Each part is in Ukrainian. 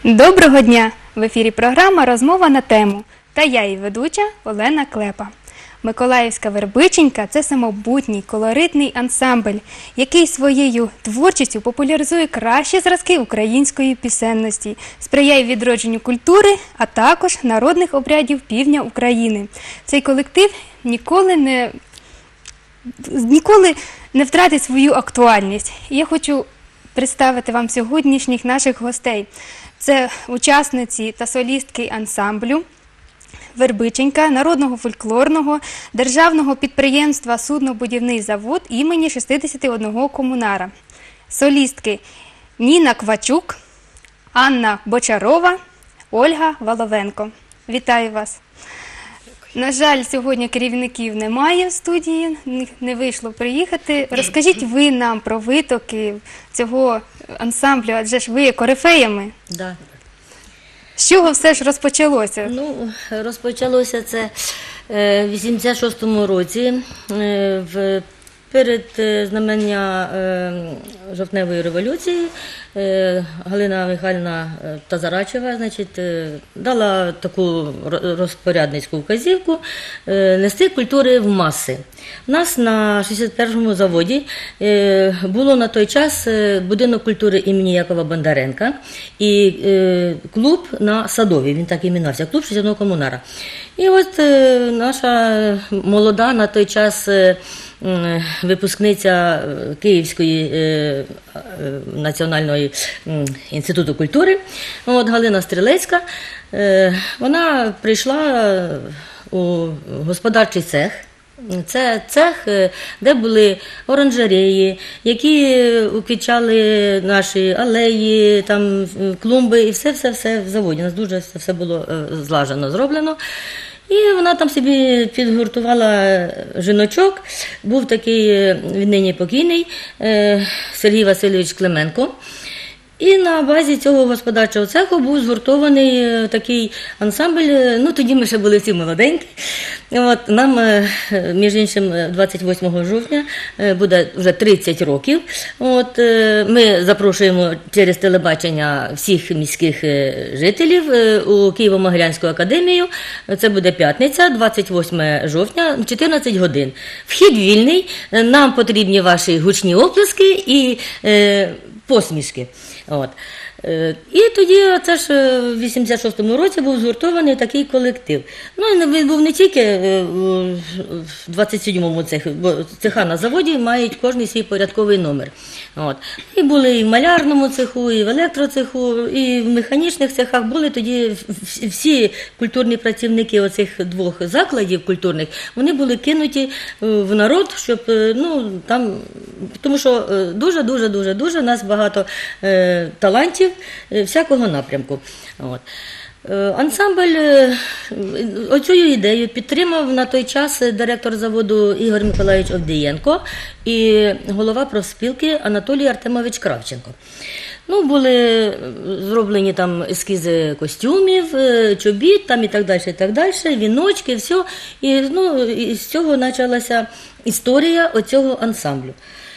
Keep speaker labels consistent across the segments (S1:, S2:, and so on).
S1: Доброго дня! В ефірі програма «Розмова на тему» та я її ведуча Олена Клепа. Миколаївська Вербиченька – це самобутній, колоритний ансамбль, який своєю творчістю популяризує кращі зразки української пісенності, сприяє відродженню культури, а також народних обрядів півдня України. Цей колектив ніколи не втратить свою актуальність. І я хочу представити вам сьогоднішніх наших гостей. Це учасниці та солістки ансамблю «Вербиченька» народного фольклорного державного підприємства «Суднобудівний завод» імені 61 комунара. Солістки Ніна Квачук, Анна Бочарова, Ольга Воловенко. Вітаю вас! На жаль, сьогодні керівників немає в студії, не вийшло приїхати. Розкажіть ви нам про витоки цього ансамблю, адже ж ви є корифеями.
S2: Да.
S1: З чого все ж розпочалося?
S2: Розпочалося це в 86-му році, перед знамення жовтневої революції. Галина Михайлівна Тазарачева, дала таку розпорядницьку вказівку нести культури в маси. У нас на 61-му заводі було на той час будинок культури імені Якова Бондаренка і клуб на Садовій, він так іменувався, клуб 61 комунара. І от наша молода на той час випускниця Київської національної інституту культури, Галина Стрілецька, вона прийшла у господарчий цех. Це цех, де були оранжереї, які уквітчали наші алеї, там, клумби і все в заводі. У нас дуже все було злажено зроблено. І вона там собі підгуртувала жіночок. Був такий віднині покійний Сергій Васильович Клименко. І на базі цього господарчого цеху був згуртований такий ансамбль, тоді ми ще були всі молоденькі. Нам, між іншим, 28 жовтня буде вже 30 років. Ми запрошуємо через телебачення всіх міських жителів у Києво-Могилянську академію. Це буде п'ятниця, 28 жовтня, 14 годин. Вхід вільний, нам потрібні ваші гучні оплески і посмішки. І тоді, це ж в 86-му році був згуртований такий колектив. Він був не тільки в 27-му цеху, бо цеха на заводі мають кожен свій порядковий номер. І були і в малярному цеху, і в електроцеху, і в механічних цехах були тоді всі культурні працівники оцих двох закладів культурних, вони були кинуті в народ, щоб, тому що дуже у нас багато талантів всякого напрямку. Ансамбль оцю ідею підтримав на той час директор заводу Ігор Миколайович Овдієнко і голова профспілки Анатолій Артемович Кравченко. Були зроблені там ескізи костюмів, чобіт там і так далі, віночки, все. І з цього почалася історія оцього ансамблю.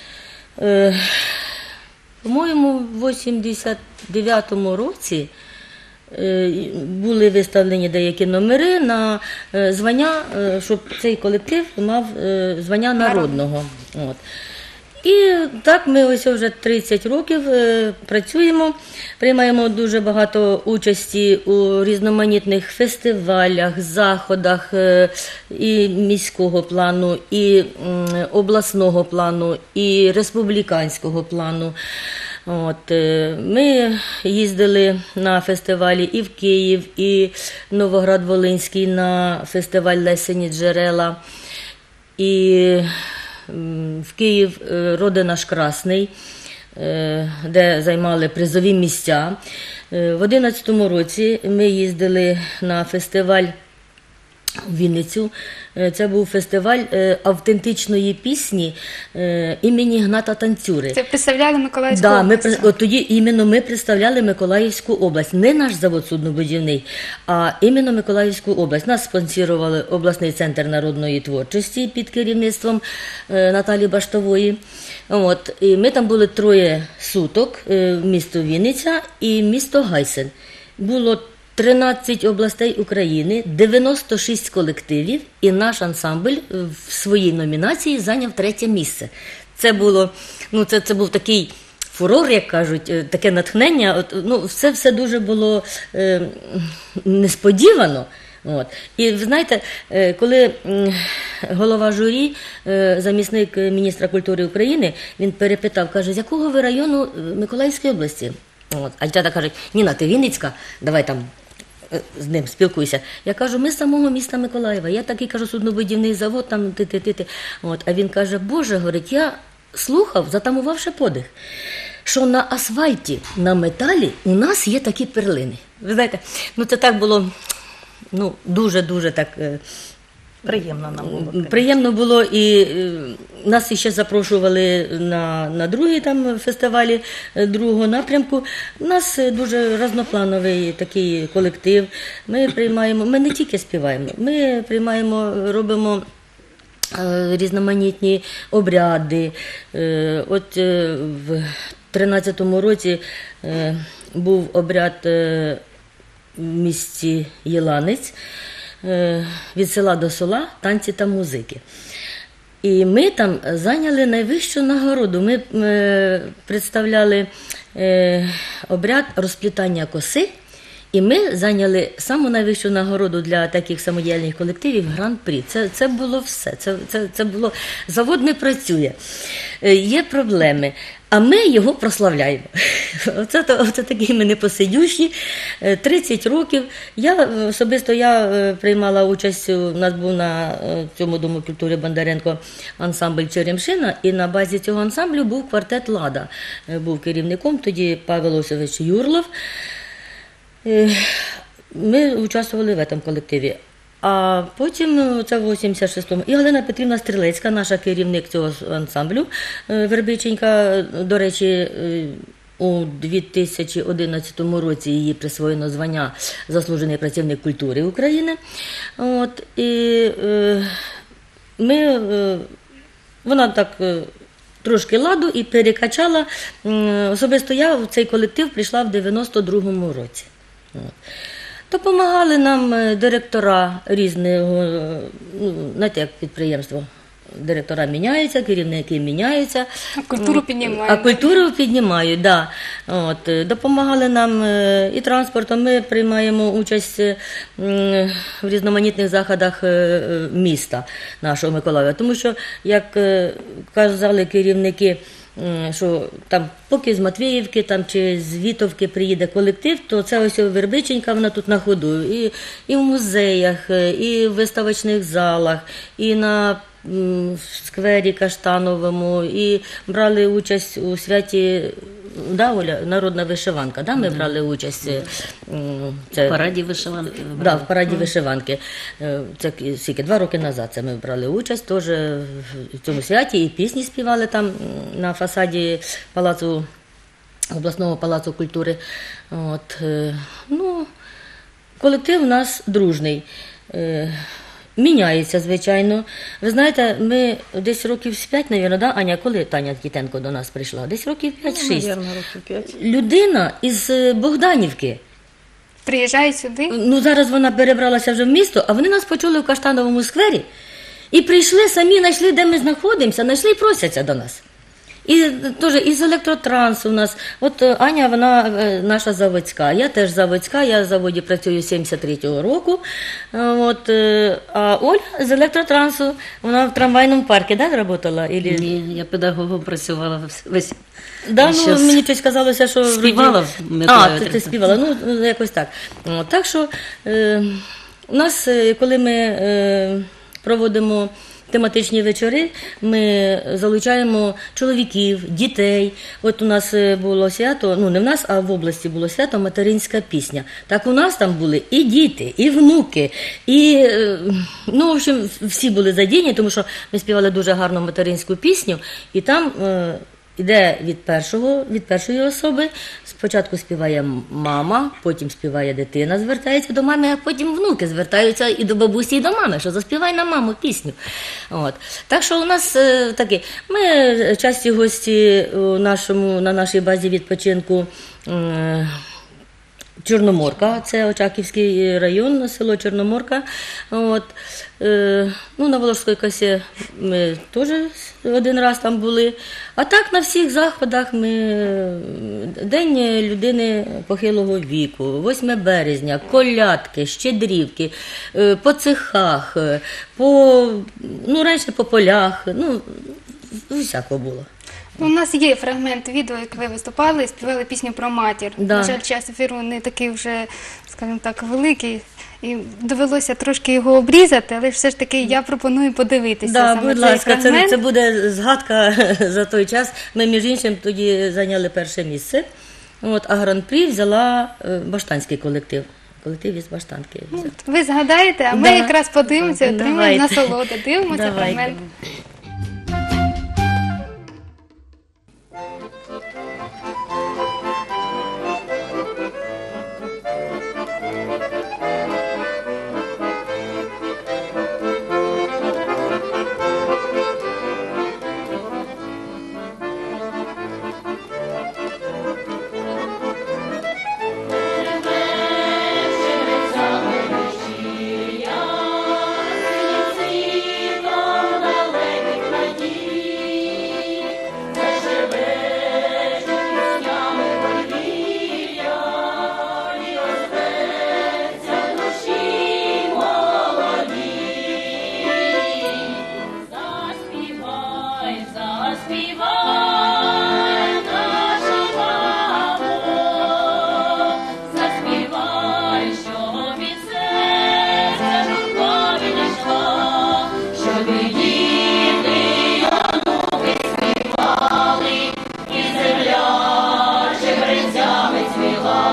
S2: По-моєму, в 89-му році були виставлені деякі номери на звання, щоб цей колектив мав звання народного. І так ми ось вже 30 років працюємо, приймаємо дуже багато участі у різноманітних фестивалях, заходах і міського плану, і обласного плану, і республіканського плану. Ми їздили на фестивалі і в Київ, і Новоград-Волинський на фестиваль «Лесені джерела», і в Київ «Роди наш Красний», де займали призові місця. В 2011 році ми їздили на фестиваль в Вінницю. Це був фестиваль автентичної пісні імені Гната Танцюри.
S1: Це представляли Миколаївську область?
S2: Тоді іменно ми представляли Миколаївську область. Не наш завод суднобудівний, а іменно Миколаївську область. Нас спонсорували обласний центр народної творчості під керівництвом Наталії Баштової. І ми там були 3 суток, місто Вінниця і місто Гайсен. було 13 областей України, 96 колективів, і наш ансамбль в своїй номінації зайняв 3-е місце. Це було, це був такий фурор, як кажуть, таке натхнення. Все дуже було несподівано. І ви знаєте, коли голова журі, замісник міністра культури України, він перепитав, каже, з якого ви району Миколаївської області? А дівчата кажуть, Ніна, ти Вінницька, давай там з ним спілкуйся. Я кажу, ми з самого міста Миколаєва. Я такий, кажу, суднобудівний завод, там ти. А він каже, Боже, говорить, я слухав, затамувавши подих, що на асфальті, на металі у нас є такі перлини. Ви знаєте, це так було, дуже-дуже так...
S3: Приємно нам було.
S2: Приємно було, і нас ще запрошували на другий там фестивалі другого напрямку. У нас дуже різноплановий такий колектив. Ми не тільки співаємо, ми робимо різноманітні обряди. От в 13-му році був обряд в місті Єланець, від села до села, танці та музики. І ми там зайняли найвищу нагороду. Ми представляли обряд розплітання коси, і ми зайняли саму найвищу нагороду для таких самодіяльних колективів гран-прі. Це було все. Це було, завод не працює. Є проблеми, а ми його прославляємо. Оце такі ми непосидющі. 30 років. Особисто я приймала участь, у нас був на цьому Дому культури Бондаренко ансамбль «Черемшина», і на базі цього ансамблю був квартет «Лада». Був керівником тоді Павел Осович Юрлов. Ми участвували в цьому колективі. А потім, це в 86-му, і Галина Петрівна Стрілецька, наша керівник цього ансамблю, Вербиченька, до речі, у 2011 році її присвоєно звання «Заслужений працівник культури України». Вона так трошки ладу і перекачала. Особисто я в цей колектив прийшла в 92-му році. Допомагали нам директора різного, знаєте, як підприємство. Директора міняються, керівники міняються.
S1: А культуру піднімають.
S2: А культуру піднімають, так. Да. Допомагали нам і транспортом. Ми приймаємо участь в різноманітних заходах міста нашого Миколаєва. Тому що, як казали керівники, що там поки з Матвіївки там, чи з Вітовки приїде колектив, то це ось Вербиченька, вона тут на ходу. І в музеях, і в виставочних залах, і на сквері Каштановому, і брали участь у святі, да, Оля, народна вишиванка, да, ми брали участь.
S3: В параді вишиванки.
S2: Да, в параді вишиванки. Це скільки, 2 роки назад це ми брали участь теж в цьому святі, і пісні співали там на фасаді обласного палацу культури. Колектив у нас дружний. Міняється, звичайно. Ви знаєте, ми десь років з 5, мабуть, да, Аня, коли Таня Дітенко до нас прийшла? Десь років 5-6.
S3: Мабуть, років 5.
S2: Людина із Богданівки.
S1: Приїжджають сюди?
S2: Зараз вона перебралася вже в місто, а вони нас почули в Каштановому сквері і прийшли, самі знайшли, де ми знаходимося, знайшли і просяться до нас. І теж із електротрансу у нас. От Аня, вона наша заводська. Я теж заводська, я в заводі працюю з 73-го року. А Оля з електротрансу, вона в трамвайному парку, да, працювала?
S3: Ні, я педагогом працювала весь.
S2: Да, мені щось казалося, що...
S3: Співала в Миколаєві.
S2: Ти співала, якось так. Так що у нас, коли ми проводимо тематичні вечори, ми залучаємо чоловіків, дітей. От у нас було свято, не в нас, а в області було свято «Материнська пісня». Так у нас там були і діти, і внуки, і, в общем, всі були задіяні, тому що ми співали дуже гарну материнську пісню, і там іде від першої особи. Спочатку співає мама, потім співає дитина, звертається до мами, а потім внуки звертаються і до бабусі, і до мами, що заспівай на маму пісню. Так що у нас такі. Ми часті гості на нашій базі відпочинку Чорноморка, це Очаківський район, село Чорноморка. От. Ну, на Волошській косі ми теж один раз там були. А так на всіх заходах ми День людини похилого віку, 8 березня, колядки, щедрівки, по цехах, раніше по полях, всяко було.
S1: У нас є фрагмент відео, як ви виступали і співали пісню про матір.
S2: Да.
S1: На жаль, час ефіру не такий вже, скажімо так, великий. І довелося трошки його обрізати, але все ж таки я пропоную подивитися
S2: Да,
S1: саме
S2: будь
S1: цей
S2: ласка,
S1: фрагмент.
S2: це буде згадка за той час. Ми, між іншим, тоді зайняли перше місце. От, а гран-прі взяла баштанський колектив. Колектив із Баштанки. взяв.
S1: Ви згадаєте, а ми
S2: Да.
S1: якраз подивимося, отримаємо
S2: Давайте.
S1: насолоду. Дивимося
S2: Давайте.
S1: фрагмент.
S4: Заспівай, заспівай, наша мамо, заспівай, що від серця журба відійшла, щоб і діти, й онуки співали, і земля чебрецями цвіла.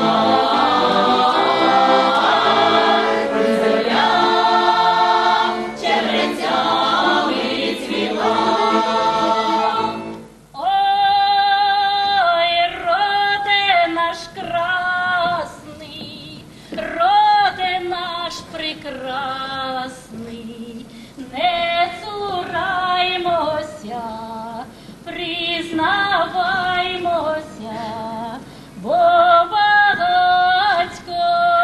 S4: І земля чебрецями цвіла. Ой, роде наш красний, роде наш прекрасний, не цураймося, признаваймося, бо багатько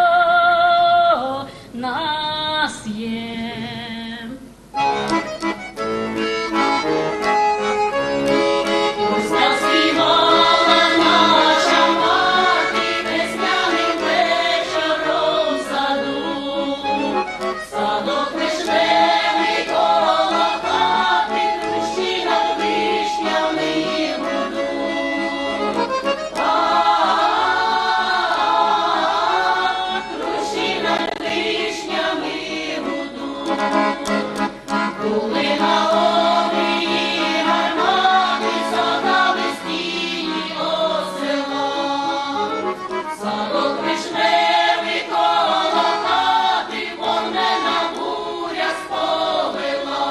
S4: нас є. Заспівала наша мати весняним вечором в саду, садок вишневий коло хати, хрущі над вишнями гудуть. Хрущі над вишнями гудуть. Були на обрії гармати, садами стіні осела, садок вишневий коло хати, вогнена буря сповила.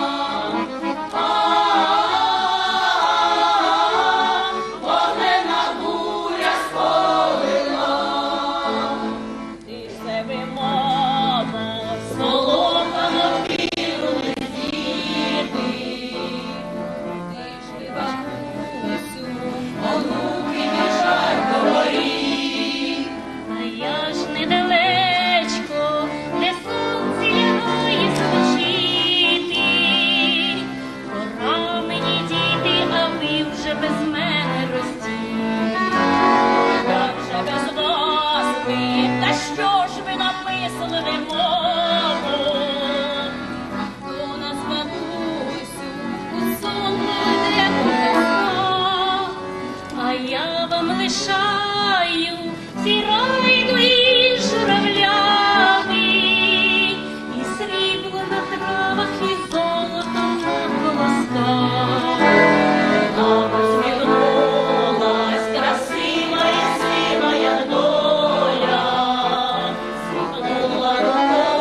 S4: Вогнена буря сповила. Ти себе, мамо, солома навкинули діти. Ти ж бабусю, онуки біжать до воріт. А я ж недалечко, де сонце лягає спочити. Пора мені діти, а ви вже без мене ростіть. Як же без вас ви, та що ж ви написали, мамо? Хто нас, бабусю, у сон веде колеса? А я вам лишаю ці райду і журавлями, і срібло на травах, і золото на колосках. Нам усміхнулась красива і сива доля, сміхнула рукою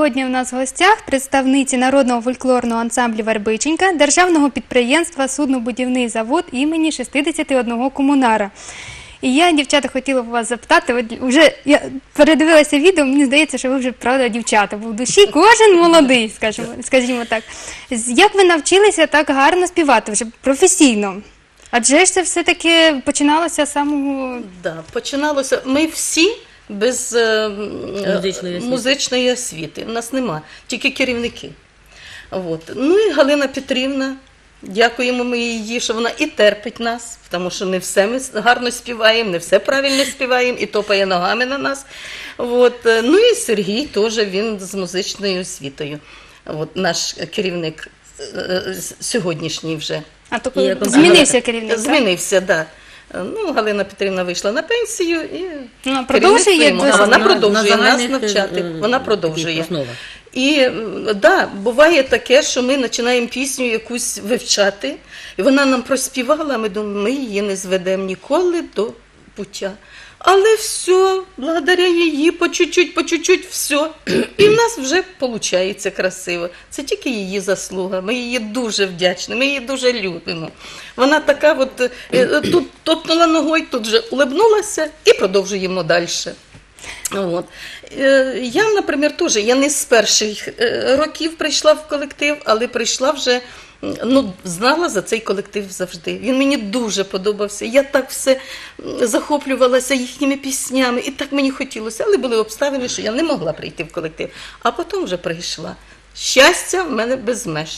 S1: сьогодні у нас в гостях представниці народного фольклорного ансамблю «Вербиченька» Державного підприємства «Суднобудівний завод» імені 61 комунара. І я, дівчата, хотіла б вас запитати, от вже я передивилася відео, мені здається, що ви вже, правда, дівчата, бо в душі кожен молодий, скажімо так. Як ви навчилися так гарно співати, вже професійно? Адже ж це все-таки починалося з самого...
S5: Да, починалося. Ми всі без музичної освіти. У нас нема, тільки керівники. От. Ну і Галина Петрівна, дякуємо ми їй, що вона і терпить нас, тому що не все ми гарно співаємо, не все правильно співаємо, і топає ногами на нас. От. Ну і Сергій теж, він з музичною освітою. От, наш керівник сьогоднішній вже.
S1: А то змінився керівник, так?
S5: Змінився, так. Ну, Галина Петрівна вийшла на пенсію і
S1: вона продовжує
S5: керівництво вона продовжує нас навчати. Вона продовжує. І да, буває таке, що ми починаємо пісню якусь вивчати, і вона нам проспівала, ми думаємо, ми її не зведемо ніколи до пуття. Але все, благодаря її, по чуть-чуть, все. І в нас вже виходить красиво. Це тільки її заслуга. Ми її дуже вдячні, ми її дуже любимо. Вона така от, тут топнула ногою, тут вже улибнулася і продовжуємо далі. От. Я, наприклад, теж, я не з перших років прийшла в колектив, але прийшла вже, знала за цей колектив завжди. Він мені дуже подобався. Я так все захоплювалася їхніми піснями, і так мені хотілося. Але були обставини, що я не могла прийти в колектив. А потім вже прийшла. Щастя в мене без меж.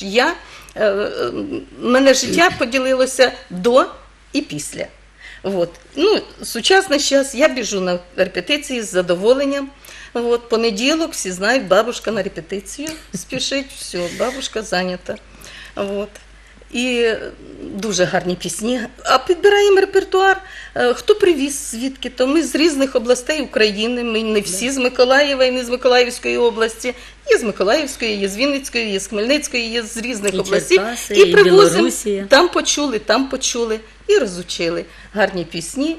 S5: Мене життя поділилося до і після. От. Ну, сучасний час, я біжу на репетиції з задоволенням. От, понеділок, всі знають, бабушка на репетицію спішить, все, бабушка зайнята. От. І дуже гарні пісні. А підбираємо репертуар. Хто привіз звідки? То ми з різних областей України, ми не всі з Миколаєва і не з Миколаївської області. Є з Миколаївської, є з Вінницької, є з Хмельницької, є з різних областей.
S2: Черкаси,
S5: і привозимо,
S2: Білорусія.
S5: там почули і розучили гарні пісні.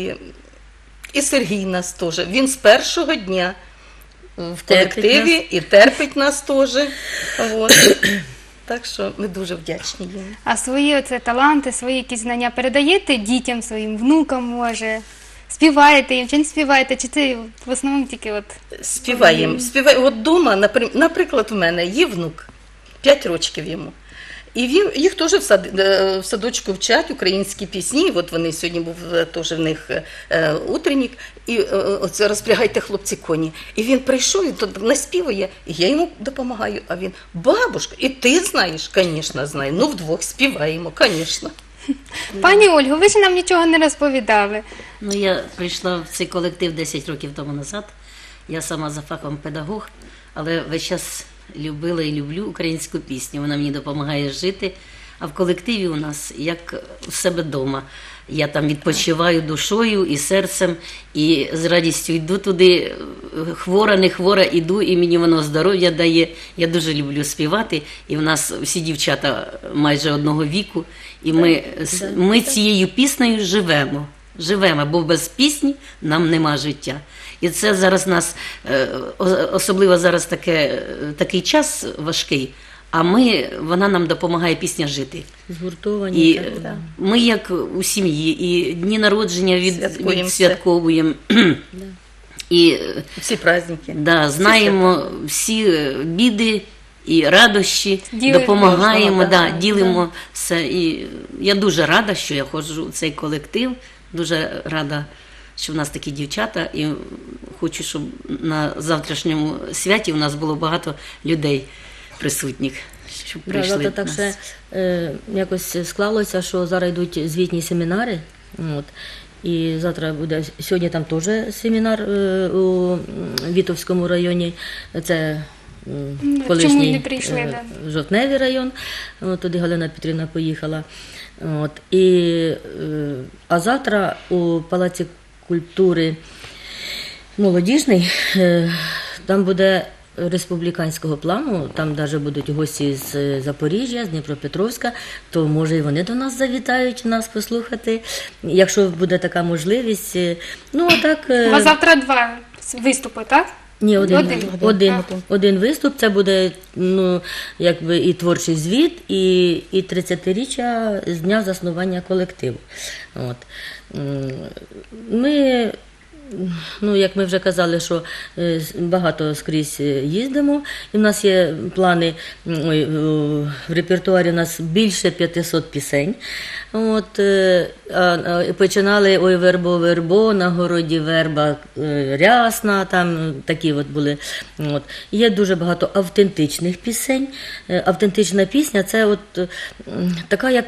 S5: І Сергій нас теж. Він з першого дня в колективі і терпить нас теж. От. Так що ми дуже вдячні їм.
S1: А свої оце таланти, свої якісь знання передаєте дітям, своїм внукам, може? Співаєте їм чи не співаєте? Чи це в основному тільки от...
S5: Співаємо. От вдома, наприклад, у мене є внук, 5 років йому. І їх теж в садочку вчать українські пісні. От вони сьогодні був теж в них утренник. І оце розпрягайте, хлопці, коні. І він прийшов, і тут наспівує, і я йому допомагаю. А він, бабушка, і ти знаєш? Звісно, знаю. Ну, вдвох співаємо, звісно.
S1: Пані Ольго, ви ж нам нічого не розповідали.
S3: Ну, я прийшла в цей колектив 10 років тому назад. Я сама за фахом педагог, але весь час любила і люблю українську пісню. Вона мені допомагає жити. А в колективі у нас як у себе вдома. Я там відпочиваю душою і серцем, і з радістю йду туди, хвора, не хвора, іду, і мені воно здоров'я дає. Я дуже люблю співати, і в нас всі дівчата майже одного віку, і ми цією піснею живемо, бо без пісні нам нема життя. І це зараз нас, особливо зараз такий час важкий, а вона нам допомагає пісня жити.
S2: Згуртовані.
S3: І ми як у сім'ї, і дні народження відсвятковуємо. І
S5: всі праздники.
S3: Да, знаємо всі біди і радощі, допомагаємо, ділимо все. І я дуже рада, що я ходжу в цей колектив, дуже рада, що в нас такі дівчата, і хочу, щоб на завтрашньому святі у нас було багато людей присутніх, щоб прийшли.
S2: Завтра так ще якось склалося, що зараз йдуть звітні семінари. От. І завтра буде, сьогодні там теж семінар у Вітовському районі, це колишній
S1: не прийшли,
S2: Жовтневий район, от, туди Галина Петрівна поїхала. От. А завтра у Палаці культури молодіжний, там буде республіканського плану, там навіть будуть гості з Запоріжжя, з Дніпропетровська, то може і вони до нас завітають, нас послухати, якщо буде така можливість. Ну, а так...
S1: У вас завтра 2 виступи, так?
S2: Ні,
S1: Один.
S2: один виступ. Це буде, ну, якби і творчий звіт, і 30-річчя з дня заснування колективу. От. Ми, ну, як ми вже казали, що багато скрізь їздимо, і в нас є плани, в репертуарі у нас більше 500 пісень. От, починали «Ой, вербо, вербо», «На городі верба рясна», там такі от були. От. Є дуже багато автентичних пісень. Автентична пісня – це от така, як...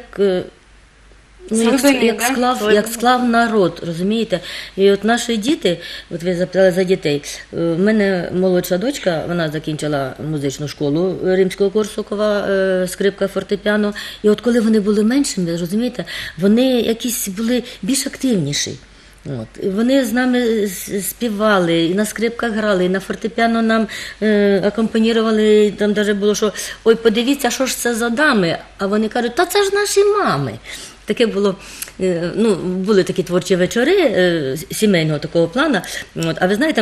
S2: Ну, як склав народ, розумієте? І от наші діти, от ви запитали за дітей, в мене молодша дочка, вона закінчила музичну школу Римського-Корсакова, скрипка, фортепіано. І от коли вони були меншими, розумієте, вони якісь були більш активніші. От. Вони з нами співали, і на скрипках грали, і на фортепіано нам акомпанірували, і там навіть було, що «Ой, подивіться, що ж це за дами?» А вони кажуть, та це ж наші мами. Таке було, ну, були такі творчі вечори сімейного такого плану. От. А ви знаєте,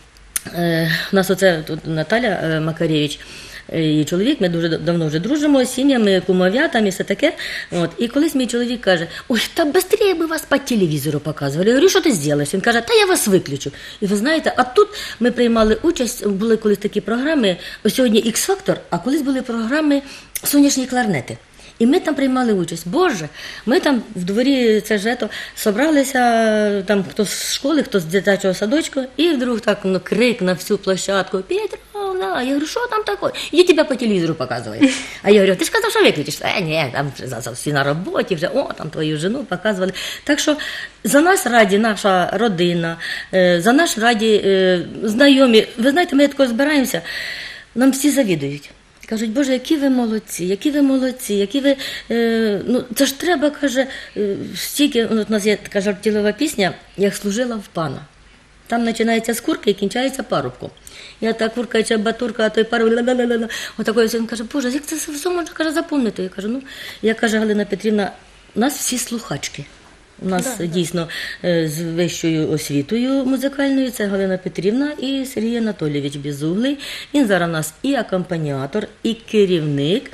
S2: у нас оце тут Наталя Макаревич, її чоловік, ми дуже давно вже дружимо з сім'ями, кумов'ятами, все таке. От. І колись мій чоловік каже, ой, та швидше би вас по телевізору показували. Я говорю, що ти зробиш? Він каже, та я вас виключу. І ви знаєте, а тут ми приймали участь, були колись такі програми, ось сьогодні X-Factor, а колись були програми «Сонячні кларнети». І ми там приймали участь. Боже, ми там в дворі це жето собралися, там хто з школи, хто з дитячого садочку, і вдруг так крик на всю площадку. Петровна, я говорю, що там таке? Іди тебе по телевізору показують. А я говорю, ти ж казав, що виключиш? Ні, там всі на роботі вже, там твою жену показували. Так що за нас раді наша родина, за нас раді знайомі. Ви знаєте, ми тако збираємося, нам всі завідують. Кажуть, Боже, які ви молодці, які ви, ну, це ж треба, каже, стільки, у нас є така жартівлива пісня, як служила в пана. Там починається з курки і кінчається парубком. Я та курка, чебатурка, а той парубок, ла-ла-ла-ла. Отакою, він каже, Боже, як це все можна, каже, запомнити? Я кажу, я, каже, Галина Петрівна, у нас всі слухачки. У нас дійсно з вищою освітою музикальною, це Галина Петрівна і Сергій Анатолійович Безуглий. Він зараз у нас і акомпаніатор, і керівник.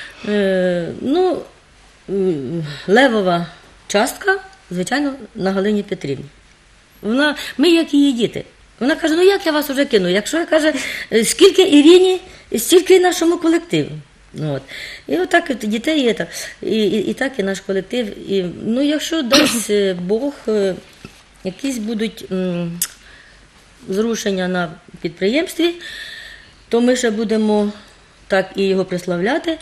S2: Ну, левова частка, звичайно, на Галині Петрівні. Ми як її діти. Вона каже, ну як я вас уже кину? Якщо я, каже, скільки Ірині, стільки і нашому колективу. От. І отак дітей і так і наш колектив. І, ну, якщо дасть Бог, якісь будуть зрушення на підприємстві, то ми ще будемо так і його прославляти,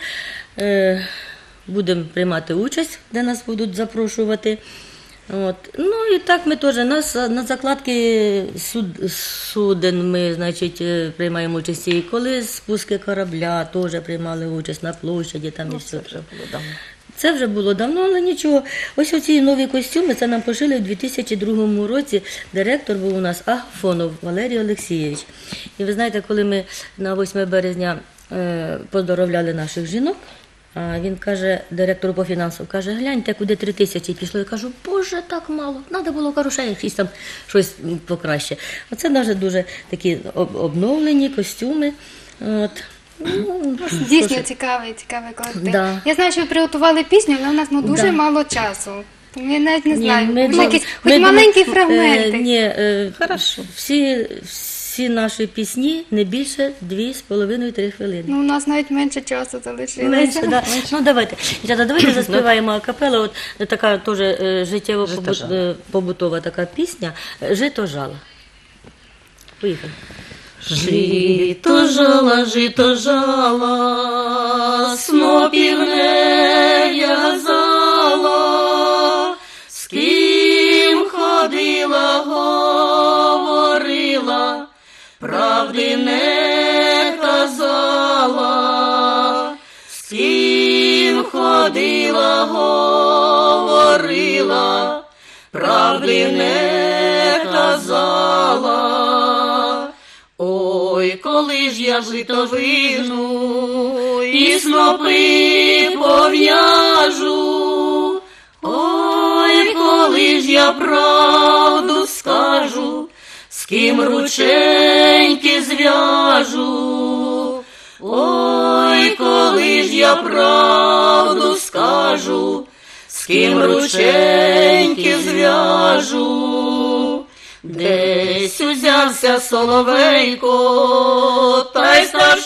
S2: будемо приймати участь, де нас будуть запрошувати. От. Ну і так ми теж на закладки суден ми, значить, приймаємо участь. І коли спуски корабля теж приймали участь на площаді. Там і все.
S5: Це вже було давно.
S2: Це вже було давно, але нічого. Ось оці нові костюми, це нам пошили в 2002 році. Директор був у нас Агафонов Валерій Олексійович. І ви знаєте, коли ми на 8 березня поздоровляли наших жінок, а він каже, директору по фінансам, каже, гляньте, куди 3000 пішло. Я кажу, Боже, так мало. Треба було, кажу, ще якісь там щось покраще. Оце навіть дуже такі обновлені костюми. От.
S1: Дійсно цікавий колектив.
S2: Да.
S1: Я знаю, що ви приготували пісню, але у нас дуже мало часу. Тому я навіть не знаю. Хоч маленькі фрагменти.
S2: Ні,
S5: Хорошо.
S2: всі наші пісні не більше 2,5-3 хвилини.
S1: Ну, у нас навіть менше часу залишилося.
S2: Менше, да. Ну, давайте. Дівчата, давайте заспіваємо акапелла. От така теж життєво-побутова така пісня «Жито жала». Поїхали.
S3: Жито жала, снопів не в'язала, з ким ходила, говорила, правди не казала, з ким ходила, говорила, правди не казала. Ой, коли ж я жито вижну і снопи пов'яжу, ой, коли ж я правду скажу, з ким рученьки зв'яжу, ой, коли ж я правду скажу, з ким рученьки зв'яжу. Десь узявся соловейко, та й став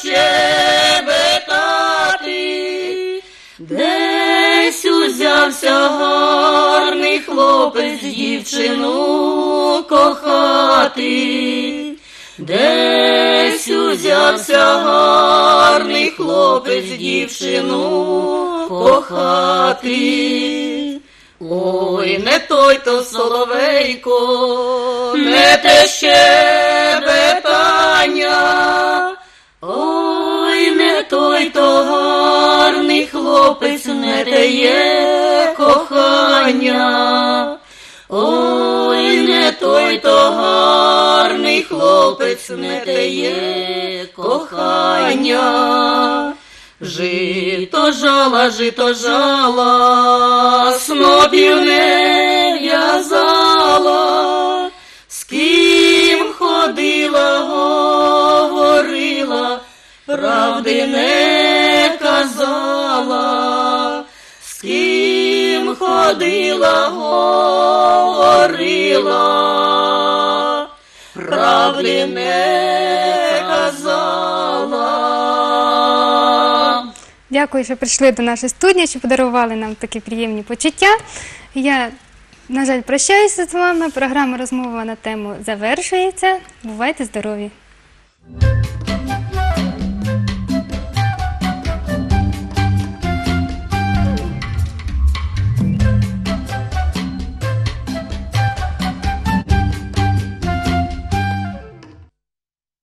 S3: щебетати, десь узявся гарний хлопець дівчину кохати, десь узявся гарний хлопець дівчину кохати. Ой, не той то соловейко, не те щебетання, ой, не той то гарний хлопець, не те є кохання, ой, не той то гарний хлопець, не те є кохання. Жито жала, снопів не в'язала, з ким ходила, говорила, правди не казала, з ким ходила, говорила, правди не казала.
S1: Дякую, що прийшли до нашої студії, що подарували нам такі приємні почуття. Я, на жаль, прощаюся з вами. Програма «Розмова на тему» завершується. Бувайте здорові!